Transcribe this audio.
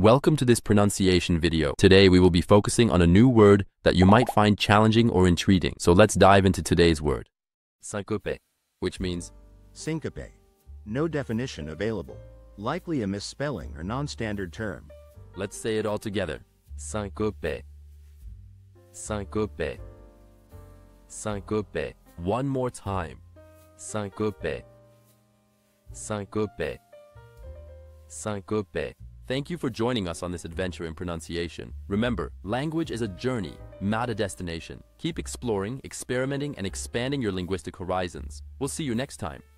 Welcome to this pronunciation video. Today we will be focusing on a new word that you might find challenging or intriguing. So let's dive into today's word. Syncoped, which means Syncope. No definition available. Likely a misspelling or non-standard term. Let's say it all together. Syncoped. Syncoped. Syncoped. One more time. Syncoped. Syncoped. Syncoped. Thank you for joining us on this adventure in pronunciation. Remember, language is a journey, not a destination. Keep exploring, experimenting, and expanding your linguistic horizons. We'll see you next time.